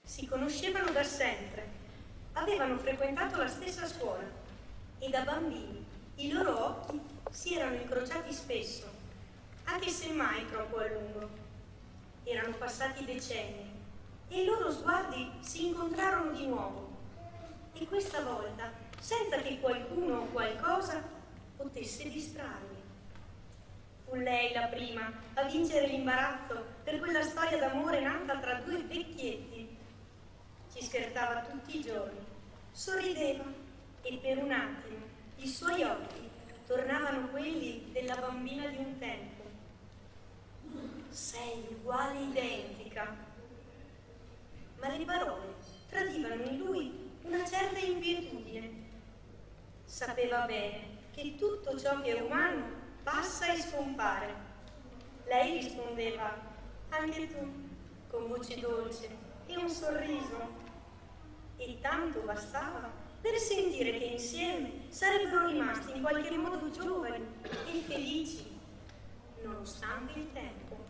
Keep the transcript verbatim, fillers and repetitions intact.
Si conoscevano da sempre, avevano frequentato la stessa scuola e da bambini i loro occhi si erano incrociati spesso, anche se mai troppo a lungo. Erano passati decenni e i loro sguardi si incontrarono di nuovo, e questa volta senza che qualcuno o qualcosa potesse distrarli. Fu lei la prima a vincere l'imbarazzo per quella storia d'amore nata tra due vecchietti. Ci scherzava tutti i giorni, sorrideva e per un attimo i suoi occhi tornavano quelli della bambina di un tempo. Sei uguale, identica. Ma le parole tradivano in lui una certa inquietudine. Sapeva bene che tutto ciò che è umano passa e scompare. Lei rispondeva, anche tu, con voce dolce e un sorriso. E tanto bastava per sentire che insieme sarebbero rimasti in qualche modo giovani e felici, nonostante il tempo.